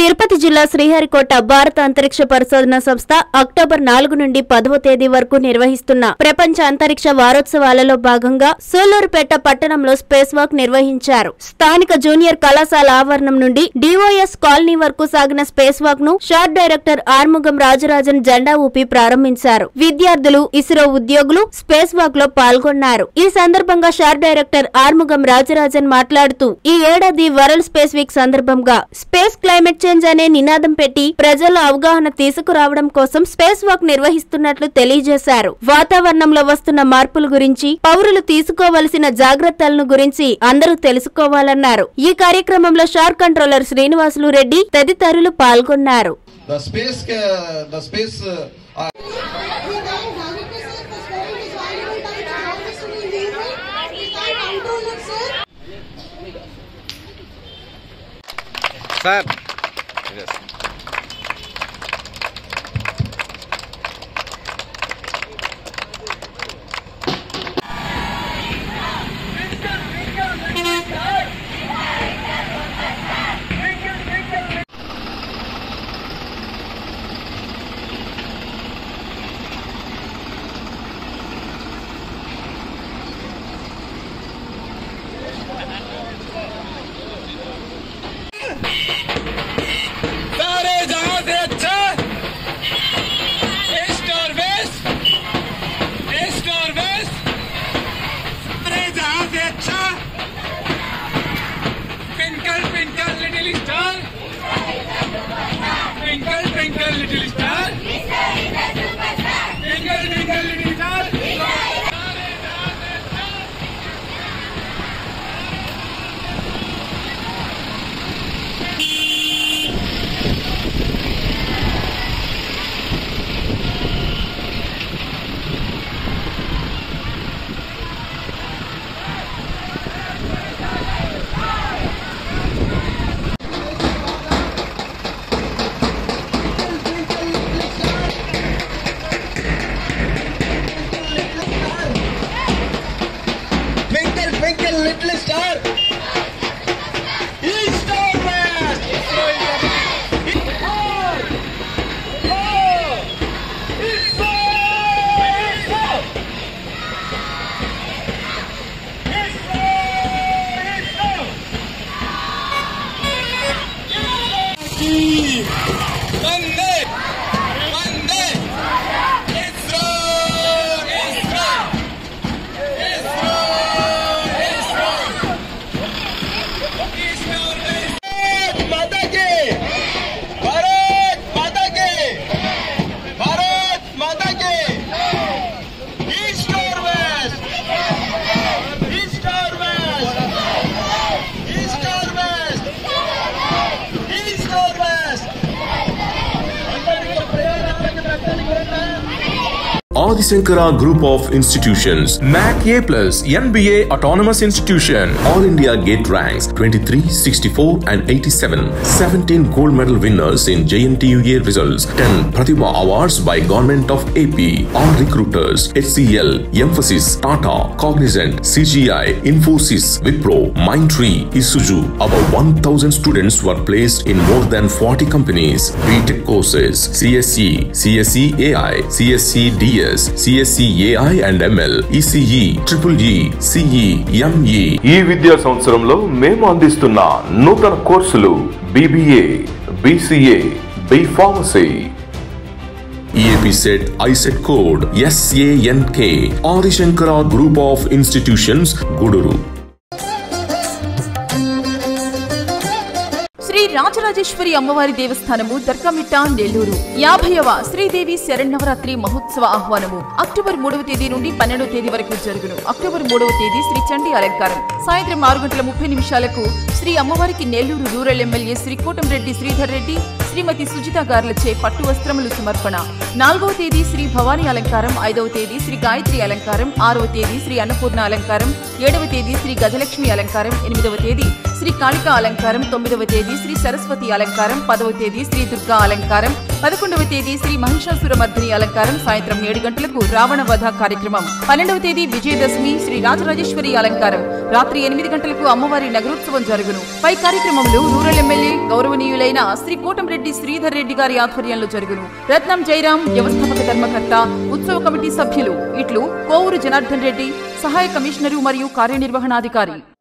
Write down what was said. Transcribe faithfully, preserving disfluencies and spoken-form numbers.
తిరుపతి జిల్లా శ్రీహరికోట భారత అంతరిక్ష పరిశోధన సంస్థ అక్టోబర్ నాలుగు నుండి పదవ తేదీ వరకు నిర్వహిస్తున్న ప్రపంచ అంతరిక్ష వారోత్సవాలలో భాగంగా సూలూరుపేట పట్టణంలో స్పేస్ వాక్ నిర్వహించారు. స్థానిక జూనియర్ కళాశాల ఆవరణం నుండి డిఓఎస్ కాలనీ వరకు సాగిన స్పేస్ వాక్ ను షార్ డైరెక్టర్ ఆర్ముగం రాజరాజన్ జెండా ఊపి ప్రారంభించారు. విద్యార్థులు, ఇస్రో ఉద్యోగులు స్పేస్ వాక్ లో పాల్గొన్నారు. ఈ సందర్భంగా షార్ డైరెక్టర్ ఆర్ముగం రాజరాజన్ మాట్లాడుతూ ఈ ఏడాది వరల్డ్ స్పేస్ వీక్ సందర్భంగా స్పేస్ క్లైమేట్ చేంజ్ అనే నినాదం పెట్టి ప్రజల అవగాహన తీసుకురావడం కోసం స్పేస్ వాక్ నిర్వహిస్తున్నట్లు తెలియజేశారు. వాతావరణంలో వస్తున్న మార్పుల గురించి, పౌరులు తీసుకోవలసిన జాగ్రత్తలను గురించి అందరూ తెలుసుకోవాలన్నారు. ఈ కార్యక్రమంలో షార్ కంట్రోలర్ శ్రీనివాసులు రెడ్డి తదితరులు పాల్గొన్నారు. Sir Adi Shankara Group of Institutions, M A C A plus, N B A Autonomous Institution, All India Gate ranks twenty-three, sixty-four and eighty-seven, seventeen gold medal winners in J N T U A results, ten Pratibha Awards by Government of A P, all recruiters, H C L, Emphasis, Tata, Cognizant, C G I, Infosys, Wipro, Mindtree, Isuzu. About one thousand students were placed in more than forty companies. B Tech courses, C S E, C S E A I, C S E D S, C S E A I and M L, E C E, Triple E, C E, M E. ఈ విద్యా సంవత్సరంలో మేము అందిస్తున్న నూతన కోర్సులు B B A, B C A, B Pharmacy. E A P set I set code S A N K. Adi Shankara Group of Institutions, Guduru. Sri Rajarajeshwari అమ్మవారి దేవస్థానము దర్గామిట్ట నెల్లూరు యాభైవ శ్రీదేవి శరన్నవరాత్రి మహోత్సవ ఆహ్వానము అక్టోబర్ మూడవ తేదీ నుండి పన్నెండవ తేదీ వరకు జరుగును. అక్టోబర్ మూడవ తేదీ శ్రీ చండీ అలంకారం సాయంత్రం ఆరు గంటల ముప్పై నిమిషాలకు శ్రీ అమ్మవారికి నెల్లూరు రూరల్ ఎమ్మెల్యే శ్రీ కోటంరెడ్డి శ్రీధర్ రెడ్డి, శ్రీమతి సుజిత గార్లచే పట్టు వస్త్రములు సమర్పణ. నాలుగవ తేదీ శ్రీ భవానీ అలంకారం, ఐదవ తేదీ శ్రీ గాయత్రి అలంకారం, ఆరవ తేదీ శ్రీ అన్నపూర్ణ అలంకారం, ఏడవ తేదీ శ్రీ గజలక్ష్మి అలంకారం, ఎనిమిదవ తేదీ శ్రీ కాళికా అలంకారం, తొమ్మిదవ తేదీ శ్రీ సరస్వతి అలంకారం, పదవ తేదీ శ్రీ దుర్గా అలంకారం, పదకొండవ తేదీ శ్రీ మహిషాసురమర్దిని అలంకారం సాయంత్రం ఏడు గంటలకు రావణ వధ కార్యక్రమం. పన్నెండవ తేదీ విజయదశమి శ్రీ రాజరాజేశ్వరి అలంకారం రాత్రి ఎనిమిది గంటలకు అమ్మవారి నగరోత్సవం జరుగును. పై కార్యక్రమంలో రూరల్ ఎమ్మెల్యే గౌరవనీయులైన శ్రీ కోటంరెడ్డి శ్రీధర్ రెడ్డి గారి ఆధ్వర్యంలో జరుగును. రత్నం జయరాం వ్యవస్థాపక ధర్మకర్త, ఉత్సవ కమిటీ సభ్యులు ఇట్లు కోవూరు జనార్దన్ రెడ్డి, సహాయ కమిషనరు మరియు కార్యనిర్వహణాధికారి.